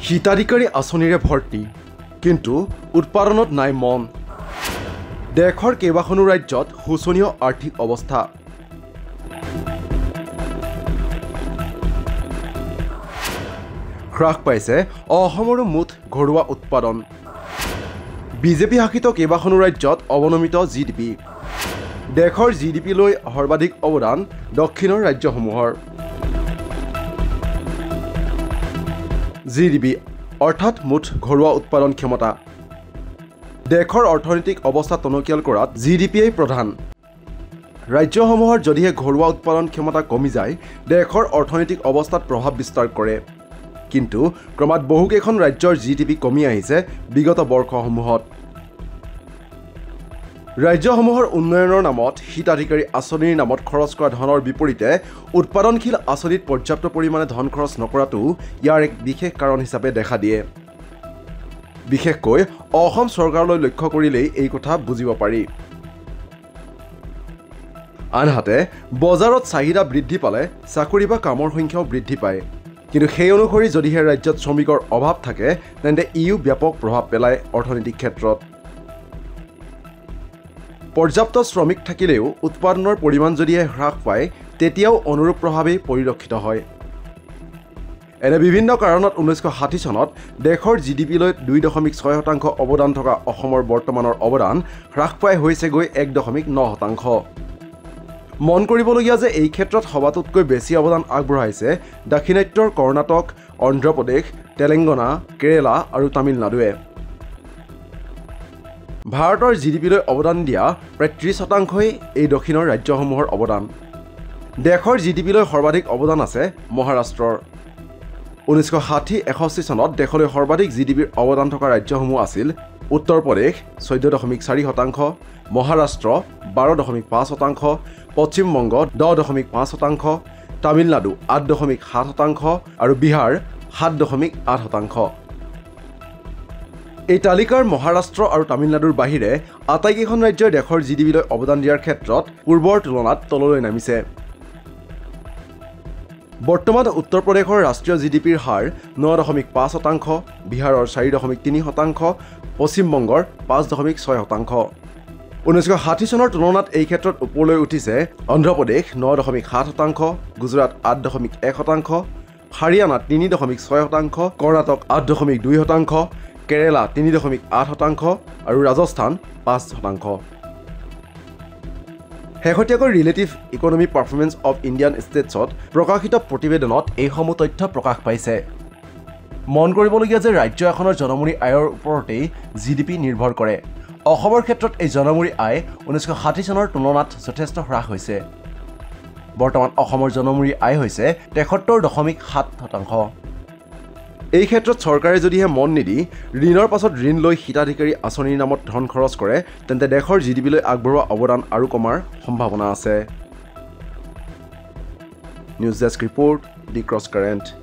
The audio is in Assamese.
হিতাধিকাৰী আঁচনিৰে ভৰ্তি কিন্তু উৎপাদনত নাই মন দেশৰ কেইবাখনো ৰাজ্যত শোচনীয় আৰ্থিক অৱস্থা হ্ৰাস পাইছে অসমৰো মুঠ ঘৰুৱা উৎপাদন বিজেপি শাসিত কেইবাখনো ৰাজ্যত অৱনমিত জিডিপি দেশৰ জিডিপি লৈ সৰ্বাধিক অৱদান দক্ষিণৰ ৰাজ্যসমূহৰ জিডিপি অৰ্থাৎ মুঠ ঘৰুৱা উৎপাদন ক্ষমতা দেশৰ অৰ্থনৈতিক অৱস্থা টনকিয়াল কৰাত জিডিপিয়েই প্ৰধান ৰাজ্যসমূহৰ যদিহে ঘৰুৱা উৎপাদন ক্ষমতা কমি যায় দেশৰ অৰ্থনৈতিক অৱস্থাত প্ৰভাৱ বিস্তাৰ কৰে কিন্তু ক্ৰমাৎ বহুকেইখন ৰাজ্যৰ জিডিপি কমি আহিছে বিগত বৰ্ষসমূহত ৰাজ্যসমূহৰ উন্নয়নৰ নামত হিতাধিকাৰী আঁচনিৰ নামত খৰচ কৰা ধনৰ বিপৰীতে উৎপাদনশীল আঁচনিত পৰ্যাপ্ত পৰিমাণে ধন খৰচ নকৰাটো ইয়াৰ এক বিশেষ কাৰণ হিচাপে দেখা দিয়ে বিশেষকৈ অসম চৰকাৰলৈ লক্ষ্য কৰিলেই এই কথা বুজিব পাৰি আনহাতে বজাৰত চাহিদা বৃদ্ধি পালে চাকৰি বা কামৰ সংখ্যাও বৃদ্ধি পায় কিন্তু সেই অনুসৰি যদিহে ৰাজ্যত শ্ৰমিকৰ অভাৱ থাকে তেন্তে ইও ব্যাপক প্ৰভাৱ পেলায় অৰ্থনৈতিক ক্ষেত্ৰত পৰ্যাপ্ত শ্ৰমিক থাকিলেও উৎপাদনৰ পৰিমাণ যদিহে হ্ৰাস পায় তেতিয়াও অনুৰূপ প্ৰভাৱেই পৰিলক্ষিত হয় এনে বিভিন্ন কাৰণত 1960 চনত দেশৰ জিডিপিলৈ 2.6% অৱদান থকা অসমৰ বৰ্তমানৰ অৱদান হ্ৰাস পাই হৈছেগৈ 1.9%। মন কৰিবলগীয়া যে এই ক্ষেত্ৰত সবাতোতকৈ বেছি অৱদান আগবঢ়াইছে দাক্ষিণাত্যৰ কৰ্ণাটক অন্ধ্ৰপ্ৰদেশ তেলেংগানা কেৰেলা আৰু তামিলনাডুৱে ভাৰতৰ জিডিপিলৈ অৱদান দিয়া প্ৰায় 30%ই এই দক্ষিণৰ ৰাজ্যসমূহৰ অৱদান দেশৰ জিডিপিলৈ সৰ্বাধিক অৱদান আছে মহাৰাষ্ট্ৰৰ 1960-61 চনত দেশলৈ সৰ্বাধিক জিডিপিৰ অৱদান থকা ৰাজ্যসমূহ আছিল উত্তৰ প্ৰদেশ 14.4%, মহাৰাষ্ট্ৰ 12.5%, পশ্চিম বংগ 10.5%, তামিলনাডু 8.7% আৰু বিহাৰ 7.8%। এই তালিকাৰ মহাৰাষ্ট্ৰ আৰু তামিলনাডুৰ বাহিৰে আটাইকেইখন ৰাজ্যই দেশৰ জিডিপিলৈ অৱদান দিয়াৰ ক্ষেত্ৰত পূৰ্বৰ তুলনাত তললৈ নামিছে বৰ্তমান উত্তৰ প্ৰদেশৰ ৰাষ্ট্ৰীয় জিডিপিৰ হাৰ 9.5%, বিহাৰৰ 4.3%, পশ্চিম বংগৰ 5.6%। 1960 চনৰ তুলনাত এই ক্ষেত্ৰত ওপৰলৈ উঠিছে অন্ধ্ৰপ্ৰদেশ 9.7%, গুজৰাট 8.1%, হাৰিয়ানা 3.6%, কৰ্ণাটক 8.2%, কেৰেলা 3.8% আৰু ৰাজস্থান 5%। শেহতীয়াকৈ relative economy performance of Indian ষ্টেটছত প্ৰকাশিত প্ৰতিবেদনত এইসমূহ তথ্য প্ৰকাশ পাইছে মন কৰিবলগীয়া যে ৰাজ্য এখনৰ জনমূৰি আয়ৰ ওপৰতেই জিডিপি নিৰ্ভৰ কৰে অসমৰ ক্ষেত্ৰত এই জনমূৰি আয় 1960 চনৰ তুলনাত যথেষ্ট হ্ৰাস হৈছে বৰ্তমান অসমৰ জনমূৰি আয় হৈছে 73.7%। এই ক্ষেত্ৰত চৰকাৰে যদিহে মন নিদি ঋণৰ পাছত ঋণ লৈ হিতাধিকাৰী আঁচনিৰ নামত ধন খৰচ কৰে তেন্তে দেশৰ জিডিপিলৈ আগবঢ়োৱা অৱদান আৰু কমাৰ সম্ভাৱনা আছে। News desk report, the cross current.